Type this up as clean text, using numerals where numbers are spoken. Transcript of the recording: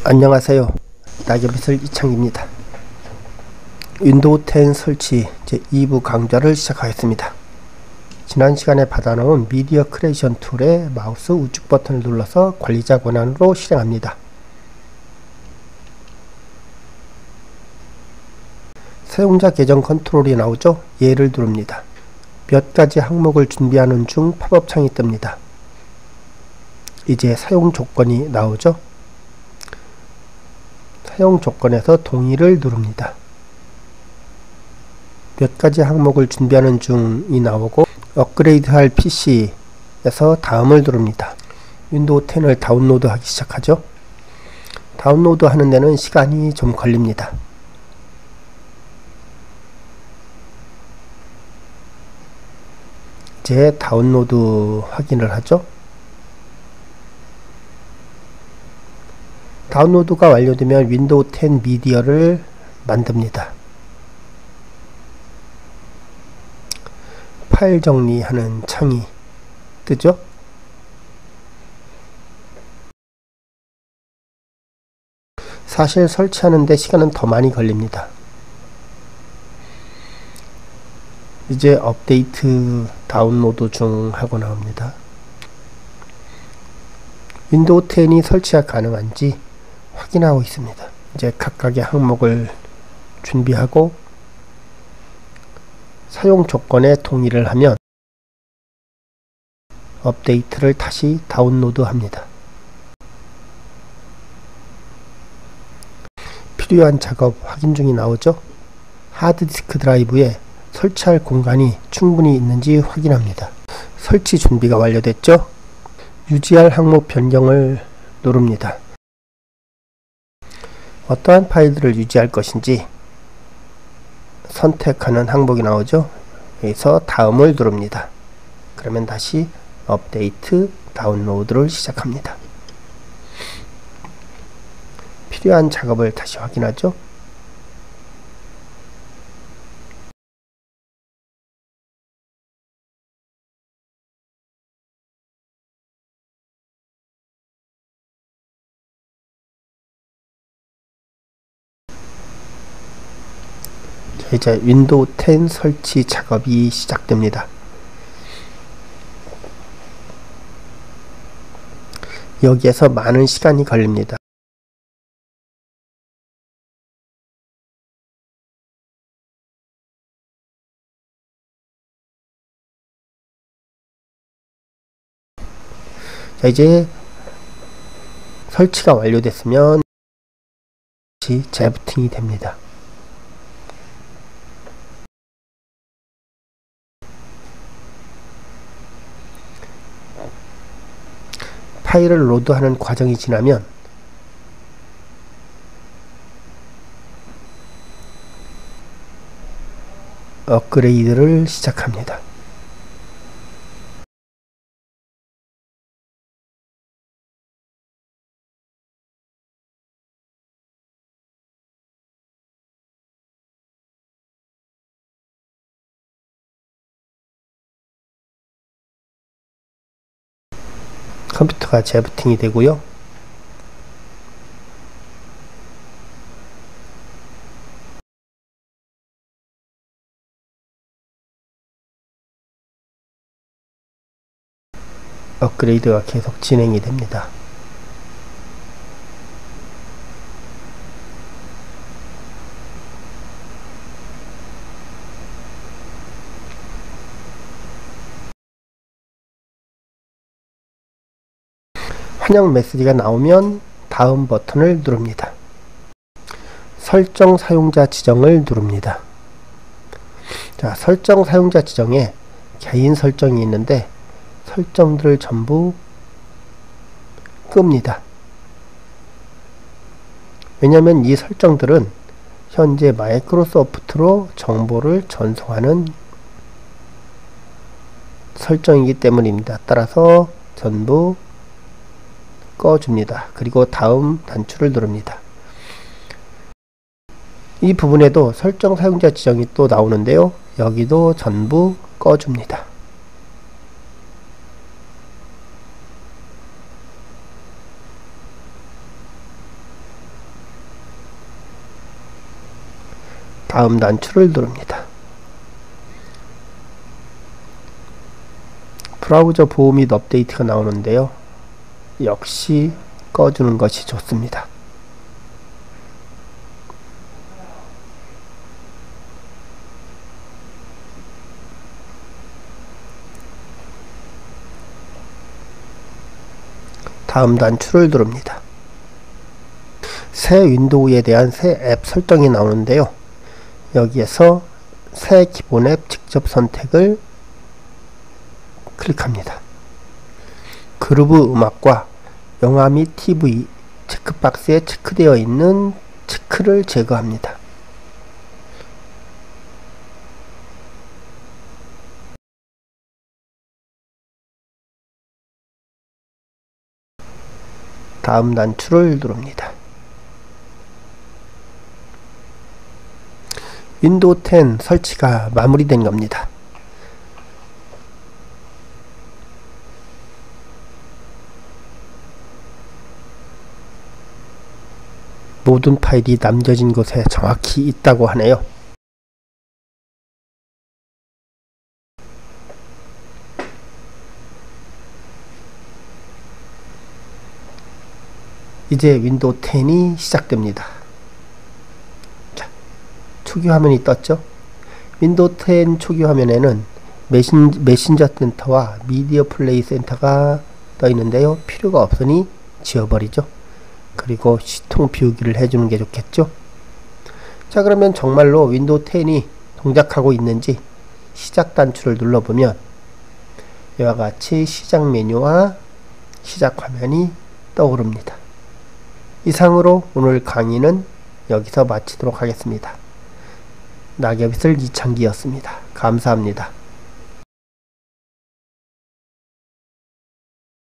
안녕하세요. 낙엽이슬 이창기입니다. 윈도우 10 설치 제2부 강좌를 시작하겠습니다. 지난 시간에 받아놓은 미디어 크리에이션 툴의 마우스 우측 버튼을 눌러서 관리자 권한으로 실행합니다. 사용자 계정 컨트롤이 나오죠? 얘를 누릅니다. 몇 가지 항목을 준비하는 중 팝업 창이 뜹니다. 이제 사용 조건이 나오죠? 사용 조건에서 동의를 누릅니다. 몇 가지 항목을 준비하는 중이 나오고 업그레이드 할 PC에서 다음을 누릅니다. 윈도우 10을 다운로드 하기 시작하죠. 다운로드 하는 데는 시간이 좀 걸립니다. 이제 다운로드 확인을 하죠. 다운로드가 완료되면 윈도우 10 미디어를 만듭니다. 파일 정리하는 창이 뜨죠? 사실 설치하는데 시간은 더 많이 걸립니다. 이제 업데이트 다운로드 중 하고 나옵니다. 윈도우 10이 설치가 가능한지 확인하고 있습니다. 이제 각각의 항목을 준비하고 사용 조건에 동의를 하면 업데이트를 다시 다운로드 합니다. 필요한 작업 확인 중이 나오죠? 하드디스크 드라이브에 설치할 공간이 충분히 있는지 확인합니다. 설치 준비가 완료됐죠? 유지할 항목 변경을 누릅니다. 어떠한 파일들을 유지할 것인지 선택하는 항목이 나오죠. 여기서 다음을 누릅니다. 그러면 다시 업데이트 다운로드를 시작합니다. 필요한 작업을 다시 확인하죠. 이제 윈도우 10 설치 작업이 시작됩니다. 여기에서 많은 시간이 걸립니다. 자, 이제 설치가 완료됐으면 재부팅이 됩니다. 파일을 로드하는 과정이 지나면 업그레이드를 시작합니다. 컴퓨터가 재부팅이 되고요. 업그레이드가 계속 진행이 됩니다. 환영 메시지가 나오면 다음 버튼을 누릅니다. 설정 사용자 지정을 누릅니다. 자, 설정 사용자 지정에 개인 설정이 있는데 설정들을 전부 끕니다. 왜냐하면 이 설정들은 현재 마이크로소프트로 정보를 전송하는 설정이기 때문입니다. 따라서 전부 꺼줍니다. 그리고 다음 단추를 누릅니다. 이 부분에도 설정 사용자 지정이 또 나오는데요. 여기도 전부 꺼줍니다. 다음 단추를 누릅니다. 브라우저 보호 및 업데이트가 나오는데요. 역시 꺼주는 것이 좋습니다. 다음 단추를 누릅니다. 새 윈도우에 대한 새 앱 설정이 나오는데요. 여기에서 새 기본 앱 직접 선택을 클릭합니다. 그루브 음악과 영화 및 TV 체크박스에 체크되어 있는 체크를 제거합니다. 다음 단추를 누릅니다. 윈도우 10 설치가 마무리된 겁니다. 모든 파일이 남겨진 곳에 정확히 있다고 하네요. 이제 윈도우 10이 시작됩니다. 자, 초기 화면이 떴죠? 윈도우 10 초기 화면에는 메신저 센터와 미디어 플레이 센터가 떠 있는데요. 필요가 없으니 지워버리죠. 그리고 시통 비우기를 해주는 게 좋겠죠. 자, 그러면 정말로 윈도우 10이 동작하고 있는지 시작 단추를 눌러보면 이와 같이 시작 메뉴와 시작 화면이 떠오릅니다. 이상으로 오늘 강의는 여기서 마치도록 하겠습니다. 낙엽이슬 이창기였습니다. 감사합니다.